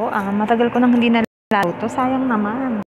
Matagal ko nang hindi nalaro to. Sayang naman.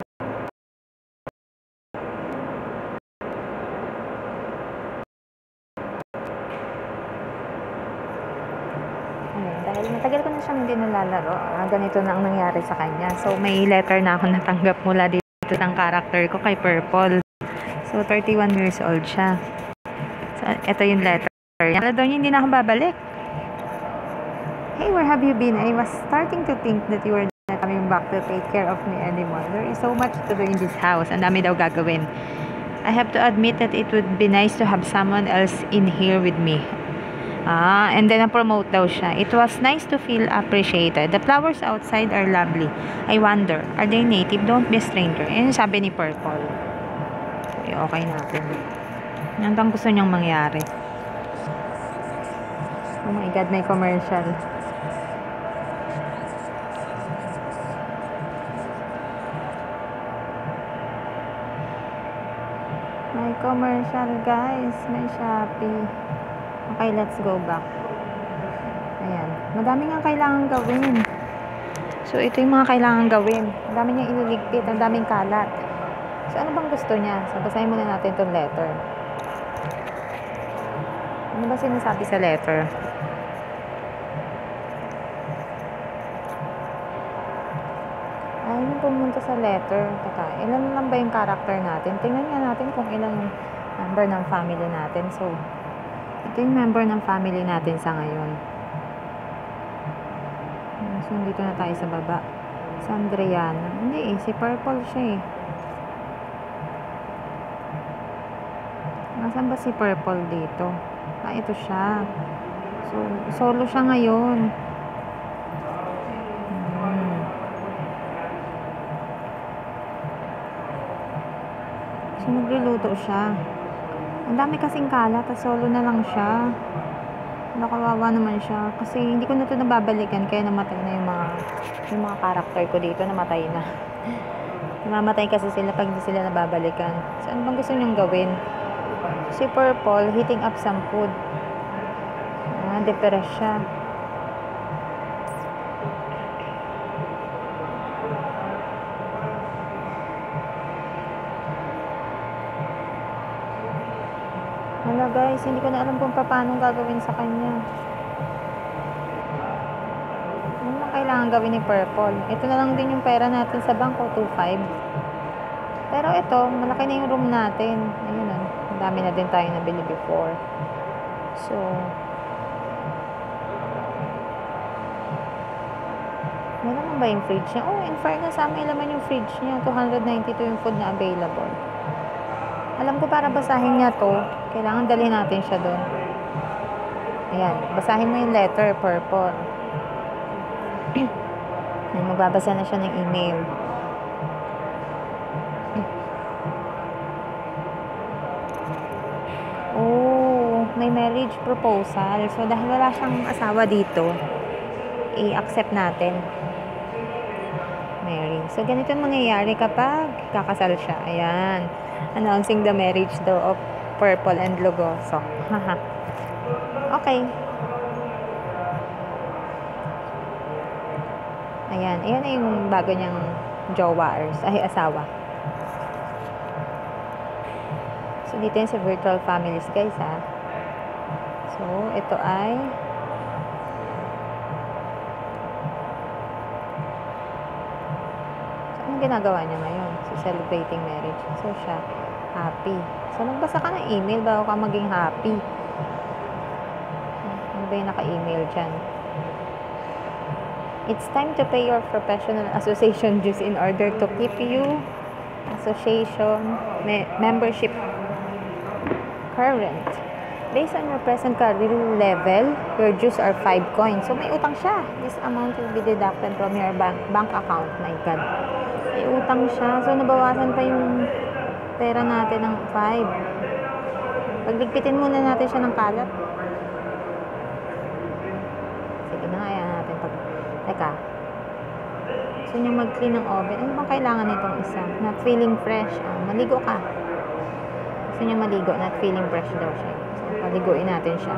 Dahil matagal ko na siyang hindi nalalaro, ganito na ang nangyari sa kanya. So, may letter na ako natanggap mula dito ng character ko kay Purple. So, 31 years old siya. So, ito yung letter. Kala daw niya hindi na ako babalik. Hey, where have you been? I was starting to think that you were not coming back to take care of me anymore. There is so much to do in this house. Ang dami daw gagawin. I have to admit that it would be nice to have someone else in here with me. And then na-promote daw siya. It was nice to feel appreciated. The flowers outside are lovely. I wonder, are they native? Don't be a stranger. Yan sabi ni Purple. Okay natin. Yan bang gusto niyang mangyari? Oh my God, may commercial. May commercial, guys. May Shopee. Okay, let's go back. Ayan. Madami nga kailangan gawin. So, ito yung mga kailangan gawin. Ang dami niyang ililigpit. Ang daming kalat. So, ano bang gusto niya? So, basahin muna natin itong letter. Ano ba sinasabi sa letter? Ayaw pumunta sa letter. Teka, ilan lang ba yung character natin? Tingnan nga natin kung ilang member ng family natin. So, ito yung member ng family natin sa ngayon. So, dito na tayo sa baba. Si Andriana. Hindi si Purple siya eh. Nasaan ba si Purple dito? Ito siya. So, solo siya ngayon. So, nagluluto siya. Ang dami kasing kalat, at solo na lang siya. Nakawawa naman siya. Kasi hindi ko na ito nababalikan, kaya namatay na yung mga karakter ko dito, namatay na. Namamatay kasi sila pag hindi sila nababalikan. So, ano bang gusto niyang gawin? Si Purple, heating up some food. Depressed siya. Hala guys, hindi ko na alam kung paano gagawin sa kanya. Ano na kailangan gawin ni Purple? Ito na lang din yung pera natin sa bangko, 2.5. Pero ito, malaki na yung room natin. Ayun na, ang dami na din tayo nabili before. So, may naman ba yung fridge niya? Oh, in fairness, may laman yung fridge niya. 292 yung food na available. Alam ko para basahin niya to, kailangan dalhin natin siya doon. Ayan, basahin mo yung letter, Purple. Ayan, magbabasa na siya ng email. Oh, may marriage proposal. So, dahil wala siyang asawa dito, i-accept natin. Mary. So, ganito yung mangyayari kapag kakasal siya. Ayan. Announcing the marriage daw of Purple and Lugoso. Okay. Ayan. Ayan na yung bago niyang jowa asawa. So, dito yung sa virtual families, guys, ha. So, ito ay ginagawa niya ngayon. So, celebrating marriage. So, siya, happy. So, magbasa ka ng email bago ka maging happy. Ano ba yung naka-email dyan? It's time to pay your professional association dues in order to keep you association membership current. Based on your present career level, your dues are 5 coins. So, may utang siya. This amount will be deducted from your bank account. My God. May utang siya. So, nabawasan pa yung pera natin ng 5. Pagligpitin muna natin siya ng kalat. Sige na, ayan natin. Teka. Gusto niyo mag-clean ng oven. Ano bang kailangan nitong isa? Not feeling fresh. Maligo ka. Gusto niya maligo. Not feeling fresh daw siya. So, paliguin natin siya.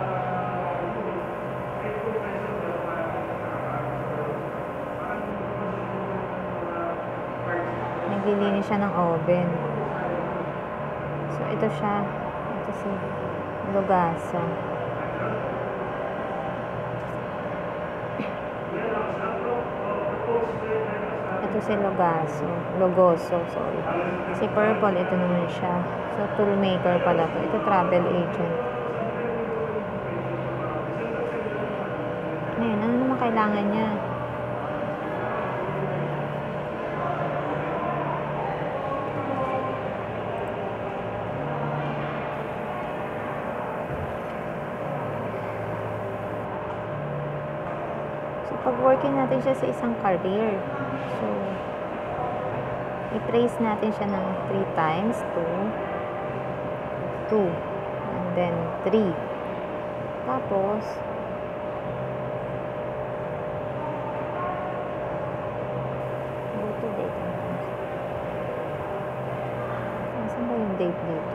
naglilinis siya ng oven. So, ito siya. Ito si Logaso. Ito si Logoso, sorry. Si Purple, ito naman siya. So, toolmaker pala to. Ito, travel agent. Ayan, ano naman kailangan niya? So, pag-working natin siya sa isang career. So, i-trace natin siya ng 3 times. 2, and then 3. Tapos, go to date. Saan ba yung date dito?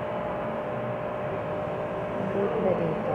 Date ba dito?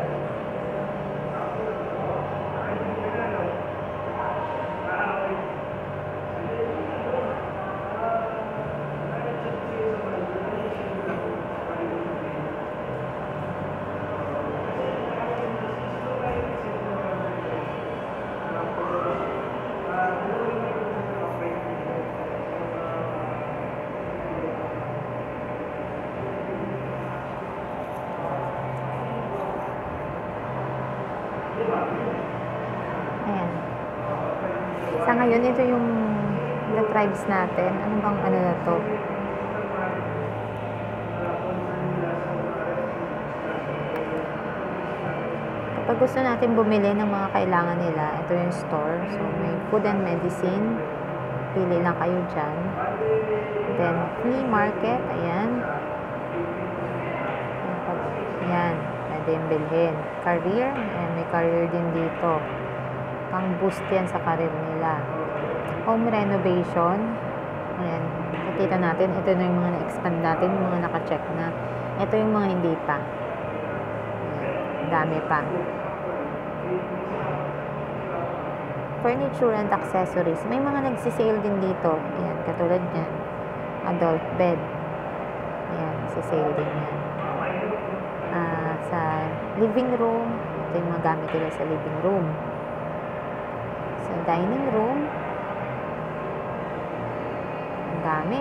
Ayan. Sa ngayon, ito yung the tribes natin. Ano bang ano na to? Kapag gusto natin bumili ng mga kailangan nila, ito yung store. So, may food and medicine. Pili lang kayo dyan. Then, flea market. Ayan. Ayan. Pwede yung bilhin. Career. Ayan, may career din dito. Pang-boost yan sa career nila. Home renovation. Ayan. Nakita natin. Ito na yung mga na-expand natin. Yung mga naka-check na. Ito yung mga hindi pa. Ayan. Dami pa. Furniture and accessories. May mga nagsisale din dito. Ayan. Katulad yan. Adult bed. Ayan. Nagsisale din yan. Sa living room. Ito yung mga gamit nila sa living room. Sa dining room. Ang dami.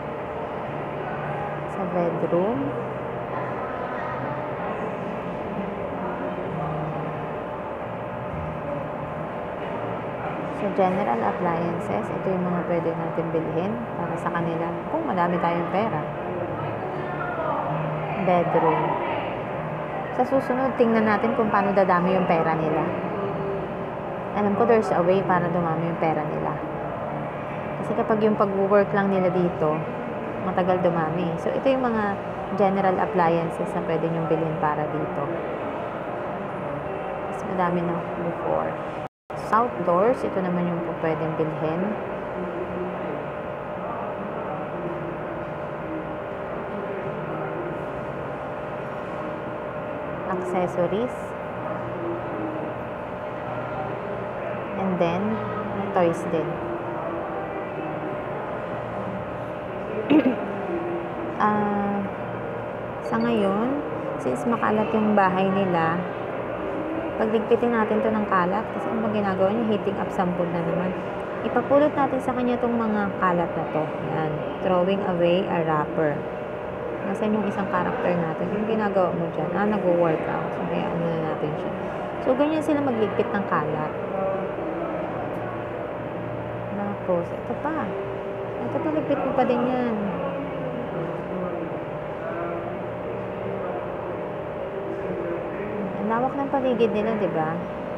Sa bedroom. Sa general appliances, ito yung mga pwede natin bilhin para sa kanila kung madami tayong pera. Bedroom. Sa susunod, tingnan natin kung paano dadami yung pera nila. Alam ko there's a way para dumami yung pera nila. Kasi kapag yung pag-work lang nila dito, matagal dumami. So, ito yung mga general appliances na pwede nyong bilhin para dito. Mas madami na before. Outdoors, ito naman yung pwedeng bilhin. Accessories. And then, toys din. Sa ngayon, since makalat yung bahay nila, pagligpitin natin to ng kalat, kasi ang mga ginagawa niya, heating up sampol na naman. Ipapulot natin sa kanya itong mga kalat na to. Yan. Throwing away a wrapper. Nasaan yung isang character natin? Yung ginagawa mo dyan. Nag-workout. So, kaya ano na natin siya. So, ganyan sila magligpit ng kalat. Tapos, ito pa. Ito pa, ligpit mo pa din yan. Ang lawak ng paligid nila, di ba?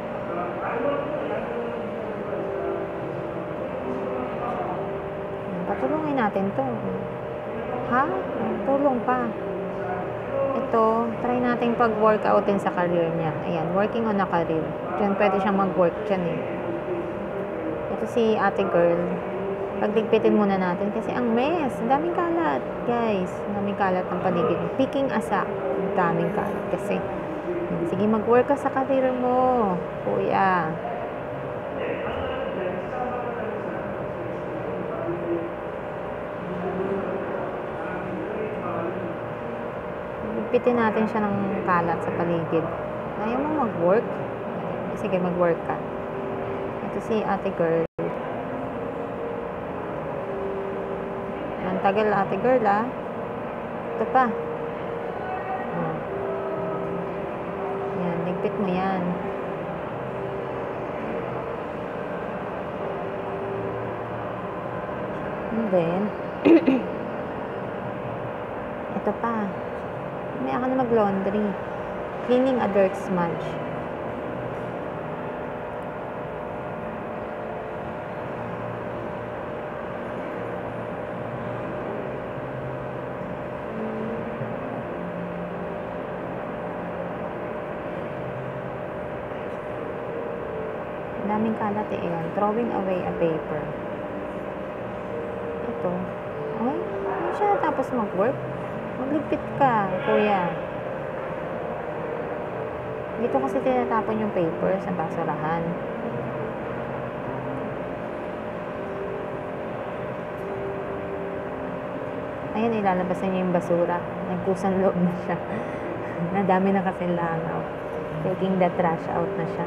Patulungin natin to. Ha? Tulong pa. Ito, try natin pag-workoutin sa career niya. Ayan, working on a career. Diyan pwede siyang mag-work dyan eh. Ito si ate girl. Pagligpitin muna natin kasi ang mess. Ang daming kalat, guys. Ang daming kalat ng paligid. Picking asa. Ang daming kalat kasi. Sige, mag-work ka sa career mo, kuya. Ligpitin natin siya ng kalat sa paligid. Ayaw mo mag-work? Sige, mag-work ka. Ito si ate girl. Ang tagal ate girl Ito pa. Yan, ligpit mo yan. And then, ito pa. May ako na mag-laundry. Cleaning a dirt smudge. Daming kalat yan. Throwing away a paper. Ito. Ay, hindi siya tapos mag-work. Magligpit ka, kuya. Dito kasi tinatapon yung paper sa basurahan. Ayan, ilalabas na niya yung basura. Nagkusang loob na siya. Nadami na kasi langaw. Taking the trash out na siya.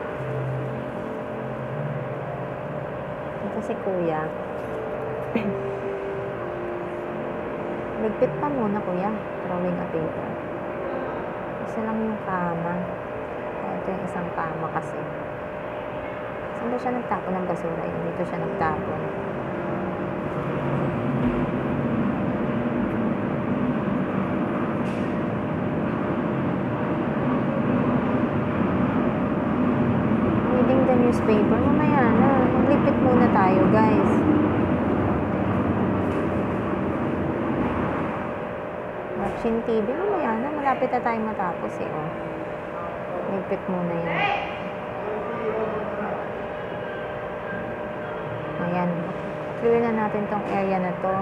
Ito si kuya. Ligpit pa muna, kuya. Throwing a paper. Isa lang yung kama. Ito yung isang kama kasi. Saan ba siya nagtapon ng basura? Dito siya nagtapon. Reading the newspaper. Mamaya na. Maglipit muna tayo, guys. Watching TV. Mamaya na. Malapit na tayo matapos oh. Ligpit muna yan. Ayan. Clear na natin tong area na to.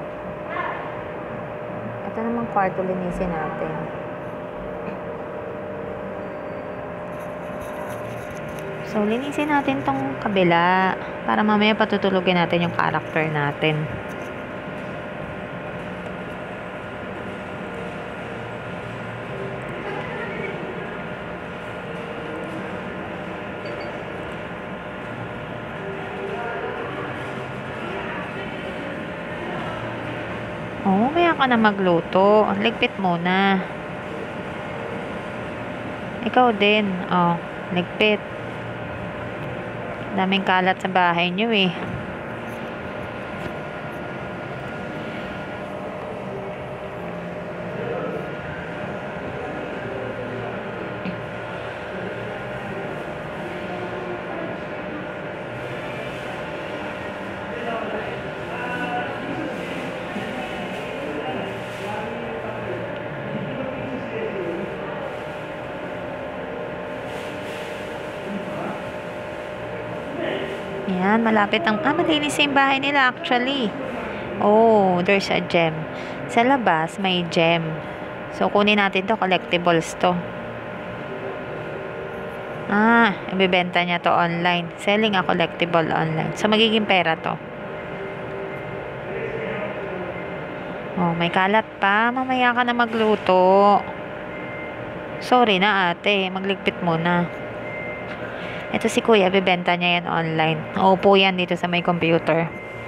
Ito namang kwarto, linisin natin. So, linisin natin tong kabila para mamaya patutulugin natin yung character natin. Oh, maya ka na magluto. Ligpit muna. Ikaw din. Oh, ligpit. Daming kalat sa bahay niyo eh. Yan, malapit ang... malinis yung bahay nila actually. Oh, there's a gem. Sa labas, may gem. So, kunin natin to. Collectibles to. Ibibenta niya to online. Selling a collectible online. So, magiging pera to. Oh, may kalat pa. Mamaya ka na magluto. Sorry na ate. Magligpit muna. Ito si kuya, bibenta niya yan online. Uupo yan dito sa may computer.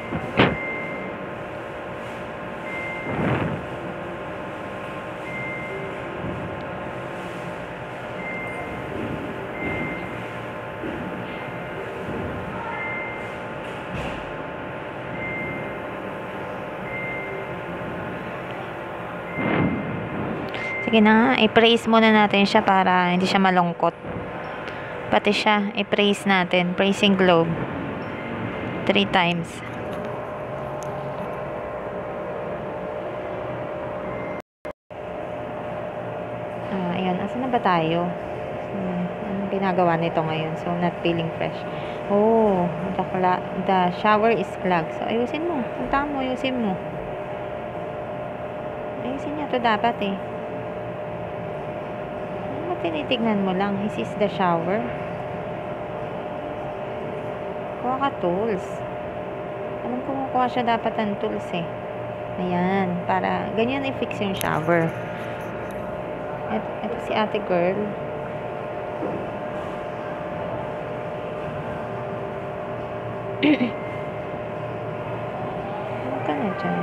Sige na, i-praise muna natin siya para hindi siya malungkot. Pati siya, i-praise natin. Praising globe. 3 times. Ayan. Asan na ba tayo? Anong ginagawa nito ngayon? So, not feeling fresh. Oh, the shower is clogged. So, ayusin mo. Punta mo, ayusin mo. Ayusin niya to dapat eh. Ano tinitignan mo lang? Is this the shower? Kuha ka tools. Alam ko kuha siya dapat ang tools eh. Ayan. Para, ganyan i-fix yung shower. Ito si ate girl. Ano ka na dyan?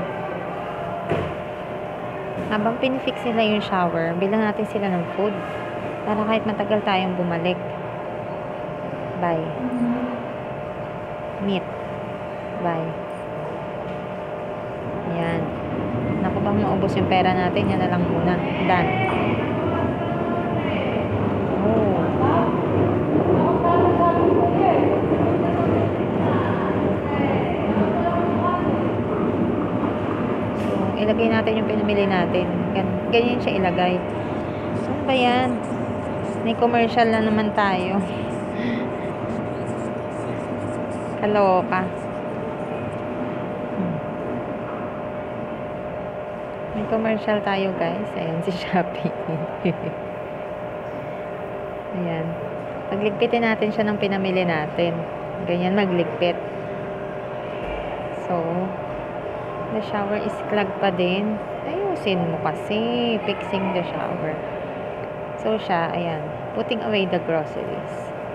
Habang pinifix nila yung shower, bilang natin sila ng food. Para kahit matagal tayong bumalik. Bye. Meat. Bye. Yan. Naku, bang maubos yung pera natin, yan na lang muna. Done. Oh. So, ilagay natin yung pinamili natin. Ganyan siya ilagay. Ano ba yan? May commercial na naman tayo. Kaloka. May commercial tayo, guys. Ayan, si Shopee. Ayan. Pagligpitin natin siya ng pinamili natin. Ganyan magligpit. So, the shower is clogged pa din. Ayusin mo kasi. Fixing the shower. So, siya, ayan. Putting away the groceries.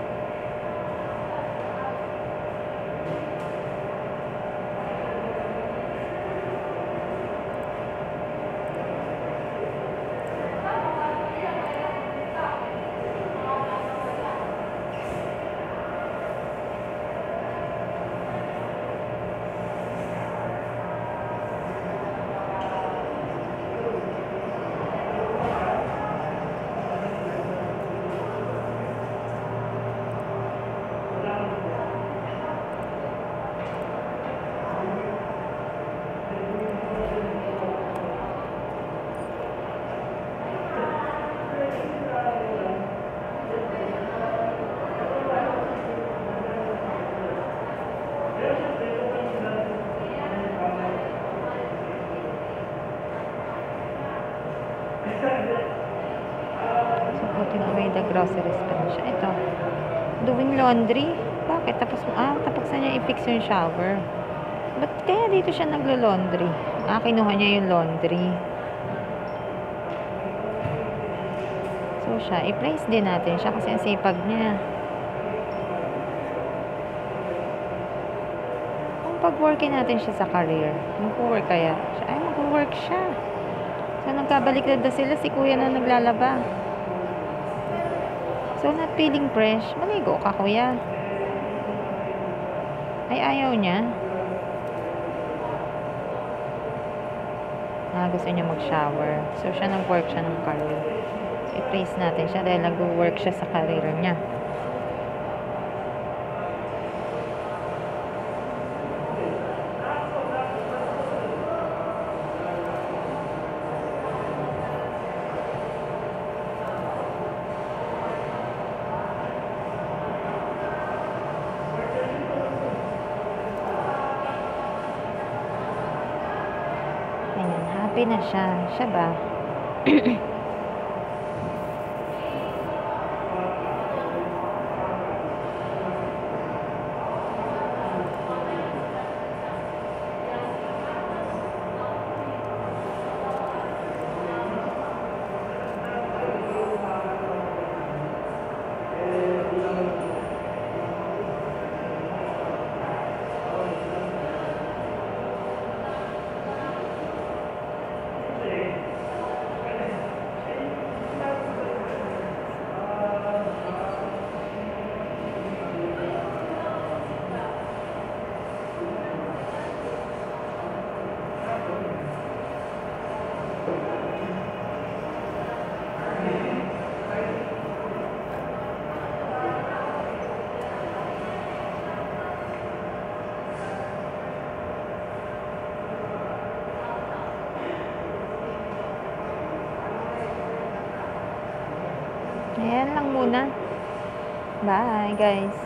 So, putting away the groceries pa na siya. Ito. Doing laundry. Bakit? Tapos na niya i-fix yung shower. Ba't kaya dito siya naglo-laundry? Kinuha niya yung laundry. So, siya. I-place din natin siya kasi ang sipag niya. Kung pag-workin natin siya sa career, mag-work kaya siya. Ay, mag-work siya. So, nagkabaliktad na sila. Si kuya na naglalaba. So, not feeling fresh. Maligo ka, kuya. Ay, ayaw niya. Gusto niya mag-shower. So, siya nag-work siya ng career. So, i-place natin siya dahil nag-work siya sa career niya. Happy na siya. Siya ba? Ayan lang muna. Bye, guys.